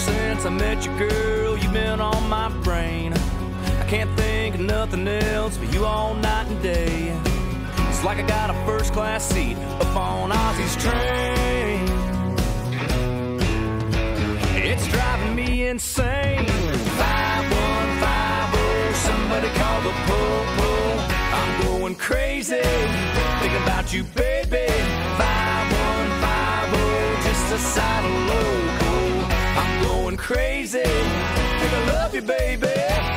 since I met you, girl, you've been on my brain. I can't think of nothing else but you all night and day. It's like I got a first-class seat up on Ozzy's train. It's driving me insane. 5150, somebody call the po-po. I'm going crazy, thinking about you, baby. 5150, just a side of loco. I'm going crazy, think I love you, baby.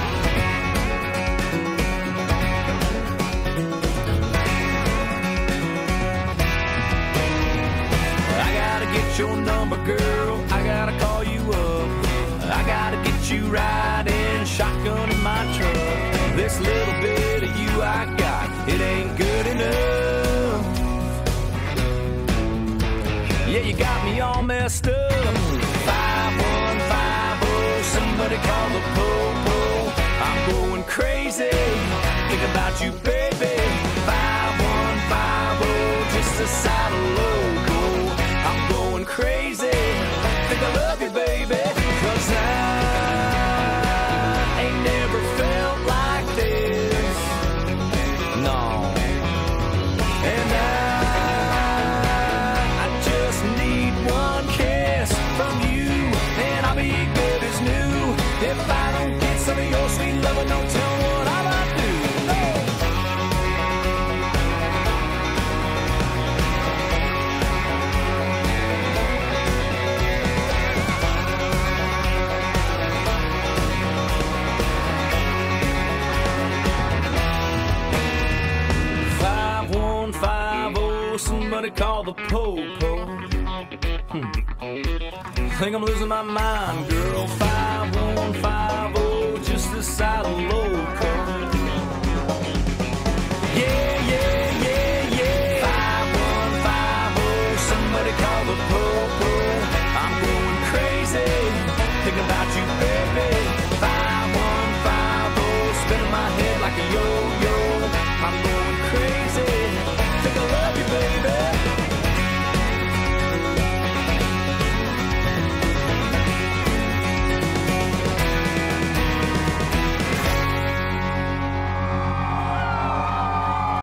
I gotta get your number, girl, I gotta call you up. I gotta get you riding shotgun in my truck. This little bit of you I got, it ain't good enough. Yeah, you got me all messed up. 5150, somebody call the po-po. I'm going crazy, think about you, baby. 5150, just a side of loco. I'm going crazy, think I love you, baby. 'Cause I ain't never felt like this, no. And I just need one kiss from you, and I'll be good as new. If I don't get some of your sweet loving, don't tell me what I might do. No. 5150, somebody call the po-po. Think I'm losing my mind, girl. 5150, just this side of loco. Yeah.